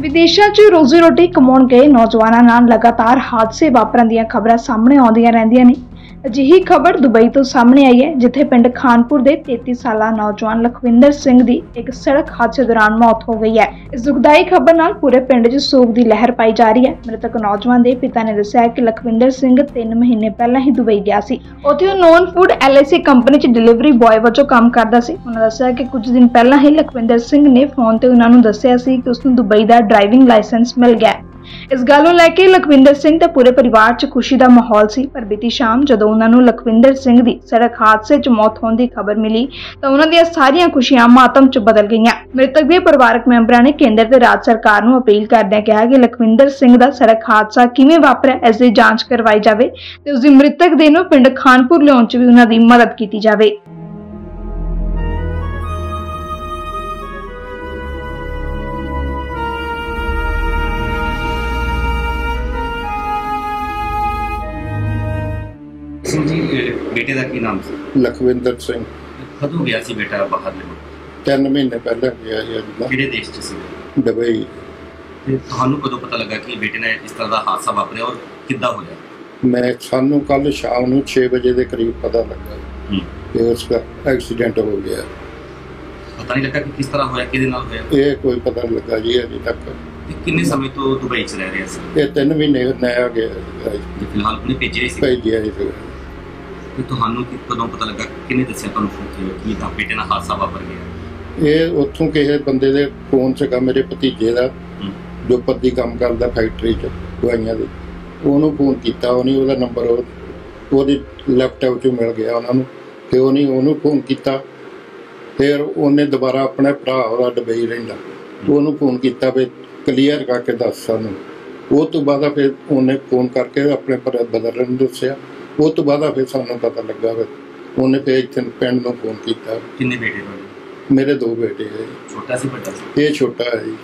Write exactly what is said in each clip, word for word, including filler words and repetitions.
विदेशों च रोजी रोटी कमाउण गए नौजवानों नाल लगातार हादसे वापरन दीयां खबरां सामने आउंदियां रहिंदियां ने। अजिही खबर दुबई तो सामने आई है, जिथे पिंड खानपुर के तैंती साला नौजवान लखविंदर सिंह की एक सड़क हादसे दौरान मौत हो गई है। इस दुखदाई खबर नाल पूरे पिंड च सोग की लहर पाई जा रही है। मृतक नौजवान के पिता ने दस्सिया कि लखविंदर सिंह तीन महीने पहला ही दुबई गया सी। उत्थे non food L I C company च डिलीवरी बॉय वजों काम करदा सी। उन्होंने दस्सिया कि कुछ दिन पहला ही लखविंदर सिंह ने फोन ते उन्हां नूं दस्सिया सी कि उसनूं दुबई दा ड्राइविंग लाइसेंस मिल गया। इस गल नूं लैके लखविंदर सिंह ते पूरे परिवार च खुशी दा माहौल सी। पर बीती शाम जदों उन्हां नूं लखविंदर सिंह दी सड़क हादसे च मौत होने की खबर मिली तां उन्हां दीयां सारियां खुशियां मातम च बदल गईयां। मृतक दे परिवारक मैंबरां ने केंद्र ते राज्य सरकार नूं अपील करदਿਆਂ कहा कि लखविंदर सिंह दा सड़क हादसा किवें वापरिया इस दी जांच करवाई जावे ते उस दी मृतक देह नूं पिंड खानपुर लिआउण च भी उन्हां दी मदद कीती जावे। सिंह जी बेटे का की नाम से लखविंदर सिंह कदों गया सी बेटा बाहर तीन महीने पहले गया किहड़े देश च सी दुबई। ਤੁਹਾਨੂੰ कदों पता लगा कि बेटे ने इस तरह का हादसा वापरिया और किद्दां होया? मैं सानू कल शाम नूं छे बजे के करीब पता लगा कि उसका एक्सीडेंट हो गया। पता नहीं लगा कि किस तरह होया, किहदे नाल होया? ये कोई पता नहीं लगा जी अभी तक। किन्ने समय तो दुबई च रह रहे सी? ये तीन महीने नया गया फिलहाल उन्हें भेजे सी भेजिया ही तो ਤੁਹਾਨੂੰ ਕਦੋਂ ਪਤਾ ਲੱਗਾ, ਕਿਹਨੇ ਦੱਸਿਆ ਤੁਹਾਨੂੰ ਫੋਨ ਤੇ ਕਿ ਤਾਂ ਬੇਟੇ ਨਾਲ ਹਾਦਸਾ ਵਾਪਰ ਗਿਆ? ਇਹ ਉੱਥੋਂ ਕਿਸੇ ਬੰਦੇ ਦੇ ਫੋਨ ਸੀਗਾ, ਮੇਰੇ ਭਤੀਜੇ ਦਾ ਜੋ ਪੱਤੀ ਕੰਮ ਕਰਦਾ ਫੈਕਟਰੀ 'ਚ ਦਵਾਈਆਂ ਦੀ। ਉਹਨੂੰ ਫੋਨ ਕੀਤਾ, ਉਹਨੇ ਉਹਦਾ ਨੰਬਰ ਉਹਦੇ ਲੈਪਟਾਪ 'ਚੋਂ ਮਿਲ ਗਿਆ ਉਹਨਾਂ ਨੂੰ ਤੇ ਉਹਨੇ ਉਹਨੂੰ ਫੋਨ ਕੀਤਾ। ਫਿਰ ਉਹਨੇ ਦੁਬਾਰਾ ਆਪਣੇ ਭਰਾ ਉਹਦਾ ਦੁਬਈ ਰਹਿੰਦਾ ਉਹਨੂੰ ਫੋਨ ਕੀਤਾ ਵੀ ਕਲੀਅਰ ਕਰਕੇ ਦੱਸ ਸਾਨੂੰ। ਉਹ ਤੋਂ ਬਾਅਦ ਫਿਰ ਉਹਨੇ ਫੋਨ ਕਰਕੇ ਆਪਣੇ ਭਰਾ ਬਦਰਨ ਨੂੰ ਦੱਸਿਆ। ਉਹ ਤੋਂ ਬਾਅਦ ਫਿਰ ਸਾਨੂੰ ਪਤਾ ਲੱਗਾ ਫਿਰ ਉਹਨੇ ਫਿਰ ਇੱਥੇ ਪਿੰਡ ਨੂੰ ਫੋਨ ਕੀਤਾ। ਕਿੰਨੇ ਬੇਟੇ ਤੁਹਾਡੇ? ਮੇਰੇ ਦੋ ਬੇਟੇ ਹੈ। ਛੋਟਾ ਸੀ ਵੱਡਾ ਸੀ? ਇਹ ਛੋਟਾ ਹੈ ਜੀ।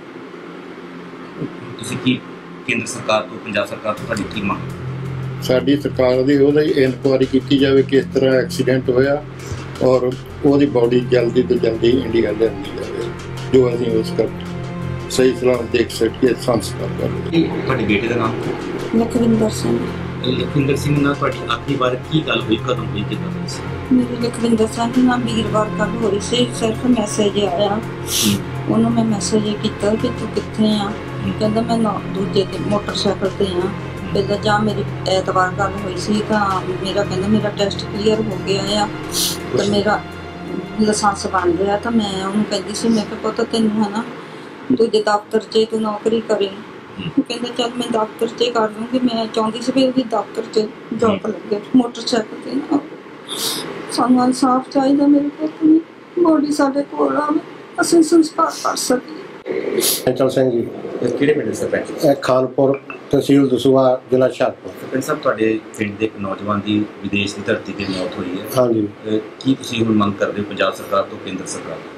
ਤੁਸੀਂ ਕੀ ਕੇਂਦਰ ਸਰਕਾਰ ਤੋਂ, ਪੰਜਾਬ ਸਰਕਾਰ ਤੋਂ ਤੁਹਾਡੀ ਕੀ ਮੰਗ? ਸਾਡੀ ਸਰਕਾਰ ਦੀ ਉਹਦੀ ਇਨਕੁਆਇਰੀ ਕੀਤੀ ਜਾਵੇ ਕਿਸ ਤਰ੍ਹਾਂ ਐਕਸੀਡੈਂਟ ਹੋਇਆ ਔਰ ਉਹਦੀ ਬੋਡੀ ਜਲਦੀ ਤੋਂ ਜਲਦੀ ਇੰਡੀਆ ਲਿਆਂਦੀ ਜਾਵੇ ਜੋ ਅਸੀਂ ਉਸ ਕਰ ਸਹੀ ਸਲਾਮ ਦੇਖ ਸਕੀਏ ਸੰਸਕਾਰ ਕਰੀਏ। ਤੁਹਾਡੇ ਬੇਟੇ ਦਾ ਨਾਮ? लखविंदर सिंह। लखविंदर सिंह ਨਾਲ ਤੁਹਾਡੀ ਆਖਰੀ ਵਾਰ ਕੀ ਗੱਲ ਹੋਈ, ਕਦੋਂ ਹੋਈ, ਕਿੱਦਾਂ ਹੋਈ ਸੀ? मेरी लखविंदर सिंह नाम वीरवार कल हो रही सी। सिर्फ मैसेज आया, ਉਹਨੂੰ ਮੈਂ ਮੈਸੇਜ ਕੀਤਾ ਕਿ ਤੂੰ ਕਿੱਥੇ ਆ। ਕਹਿੰਦਾ ਮੈਂ ਨਾ ਦੂਜੇ ਤੇ ਮੋਟਰਸਾਈਕਲ ਤੇ ਆ। ਪਹਿਲਾਂ ਜਾਂ ਮੇਰੀ ਐਤਵਾਰ ਗੱਲ ਹੋਈ ਸੀ ਤਾਂ ਮੇਰਾ ਕਹਿੰਦਾ ਮੇਰਾ ਟੈਸਟ ਕਲੀਅਰ ਹੋ ਗਿਆ ਆ ਤੇ ਮੇਰਾ ਲਾਇਸੈਂਸ ਬਣ ਗਿਆ। ਤਾਂ ਮੈਂ ਉਹਨੂੰ ਕਹਿੰਦੀ ਸੀ, ਮੈਂ ਕਿਹਾ ਪੁੱਤ ਤੈਨੂੰ ਹੈ ਨਾ ਦੂਜੇ ਦਫ਼ਤਰ 'ਚ ਤੂੰ ਨੌਕਰੀ ਕਰੇ। ਕਹਿੰਦਾ ਚੱਲ ਮੈਂ ਦਫ਼ਤਰ 'ਚ ਕਰ ਲੂੰਗੀ। ਮੈਂ ਚਾਹੁੰਦੀ ਸੀ ਵੀ ਉਹਦੀ ਦਫ਼ਤਰ 'ਚ ਜੌਬ ਲੱਗੇ ਮੋਟਰਸਾਈਕਲ ਤੇ ਨਾ। ਸਾਨੂੰ ਇਨਸਾਫ ਚਾਹੀਦਾ, ਮੇਰੇ ਪੁੱਤ ਨੂੰ ਬੋਡੀ ਸਾਡੇ ਕੋਲ ਆਵੇ, ਅਸੀਂ ਸੰਸਕਾਰ ਕਰ ਸਕੀਏ। ਚੰਚਲ ਸਿੰਘ ਜੀ। ਕਿਹੜੇ ਪਿੰਡ ਸਰਪੰਚ? ਇਹ ਖਾਨਪੁਰ ਤਹਿਸੀਲ ਦਸੂਹਾ ਜ਼ਿਲ੍ਹਾ ਹੁਸ਼ਿਆਰਪੁਰ। ਪਿੰਡ ਸਾਹਿਬ ਤੁਹਾਡੇ ਪਿੰਡ ਦੇ ਇੱਕ ਨੌਜਵਾਨ ਦੀ ਵਿਦੇਸ਼ ਦੀ ਧਰਤੀ ਤੇ ਮੌਤ ਹੋਈ ਹੈ। ਹਾਂਜੀ। ਕੀ ਤੁਸੀਂ ਹੁਣ ਮੰਗ ਕਰਦੇ ਹੋ ਪੰਜਾਬ ਸਰਕਾਰ ਤੋਂ, ਕੇਂਦਰ ਸਰਕਾਰ ਤੋਂ?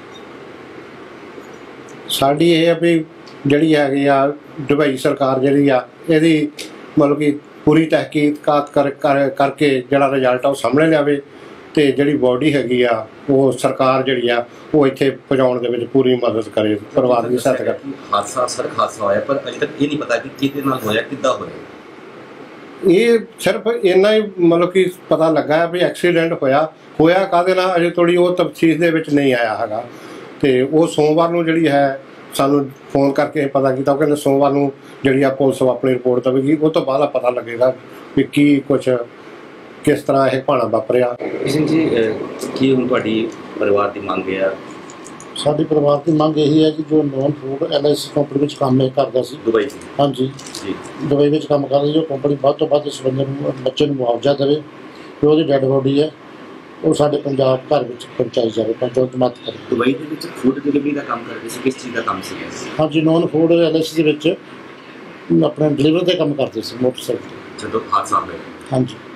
ਸਾਡੀ ਇਹ ਆ ਵੀ ਜਿਹੜੀ ਹੈਗੀ ਆ ਦੁਬਈ ਸਰਕਾਰ ਜਿਹੜੀ ਆ ਇਹਦੀ ਮਤਲਬ ਕਿ ਪੂਰੀ ਤਹਿਕੀਕਾਤ ਕਰ ਕਰਕੇ ਜਿਹੜਾ ਰਿਜ਼ਲਟ ਆ ਉਹ ਸਾਹਮਣੇ ਲਿਆਵੇ ਤੇ ਜਿਹੜੀ ਬੋਡੀ ਹੈਗੀ ਆ ਉਹ ਸਰਕਾਰ ਜਿਹੜੀ ਆ ਉਹ ਇੱਥੇ ਪਹੁੰਚਾਉਣ ਦੇ ਵਿੱਚ ਪੂਰੀ ਮਦਦ ਕਰੇ, ਪਰਿਵਾਰ ਦੀ ਸਹਾਇਤਾ ਕਰੇ। ਹਾਦਸਾ ਸੜਕ ਹਾਦਸਾ ਹੋਇਆ ਪਰ ਅਜੇ ਤੱਕ ਇਹ ਨਹੀਂ ਪਤਾ ਕਿ ਕਿਹਦੇ ਨਾਲ ਹੋਇਆ, ਕਿੱਦਾਂ ਹੋਇਆ। ਇਹ ਸਿਰਫ ਇੰਨਾ ਹੀ ਮਤਲਬ ਕਿ ਪਤਾ ਲੱਗਾ ਵੀ ਐਕਸੀਡੈਂਟ ਹੋਇਆ ਹੋਇਆ ਕਾਹਦੇ ਨਾਲ ਅਜੇ ਥੋੜ੍ਹੀ ਉਹ ਤਫਸੀਲ ਦੇ ਵਿੱਚ ਨਹੀਂ ਆਇਆ ਹੈਗਾ। ਤੇ ਉਹ ਸੋਮਵਾਰ ਨੂੰ ਜਿਹੜੀ ਹੈ ਸਾਨੂੰ ਫੋਨ ਕਰਕੇ ਪਤਾ ਕੀਤਾ। ਉਹ ਕਹਿੰਦੇ ਸੋਮਵਾਰ ਨੂੰ ਜਿਹੜੀ ਆ ਪੁਲਿਸ ਆਪਣੀ ਰਿਪੋਰਟ ਦੇਵੇਗੀ, ਉਹ ਤੋਂ ਬਾਅਦ ਪਤਾ ਲੱਗੇਗਾ ਵੀ ਕੀ ਕੁਛ ਕਿਸ ਤਰ੍ਹਾਂ ਇਹ ਭਾਣਾ ਵਾਪਰਿਆ। ਸਿੰਘ ਜੀ ਕੀ ਹੁਣ ਤੁਹਾਡੀ ਪਰਿਵਾਰ ਦੀ ਮੰਗ ਹੈ? ਸਾਡੀ ਪਰਿਵਾਰ ਦੀ ਮੰਗ ਇਹੀ ਹੈ ਕਿ ਜੋ non food L I C company ਵਿੱਚ ਕੰਮ ਇਹ ਕਰਦਾ ਸੀ ਦੁਬਈ। ਹਾਂਜੀ ਜੀ, ਦੁਬਈ ਵਿੱਚ ਕੰਮ ਕਰਦਾ ਜੋ ਕੰਪਨੀ ਵੱਧ ਤੋਂ ਵੱਧ ਇਸ ਬੰਦੇ ਨੂੰ ਬੱਚੇ ਨੂੰ ਮੁਆਵਜ਼ਾ ਦੇਵੇ ਤੇ ਉਹਦੀ ਡੈਡ ਬੋਡੀ ਹੈ ਉਹ ਸਾਡੇ ਪੰਜਾਬ ਘਰ ਵਿੱਚ ਪਹੁੰਚਾਈ ਜਾਵੇ, ਪੰਚਾਇਤ ਮਤ ਕਰੇ। ਦੁਬਈ ਦੇ ਵਿੱਚ ਫੂਡ ਡਿਲੀਵਰੀ ਦਾ ਕੰਮ ਕਰਦੇ ਸੀ, ਕਿਸ ਚੀਜ਼ ਦਾ ਕੰਮ ਸੀ? ਹਾਂਜੀ, non food L I C ਦੇ ਵਿੱਚ ਆਪਣੇ ਡਿਲੀਵਰੀ ਦਾ ਕੰਮ ਕਰਦੇ ਸੀ ਮੋਟਰਸਾਈਕਲ। ਜਦੋਂ ਹਾਦਸਾ ਹੋਇਆ? ਹਾਂਜੀ।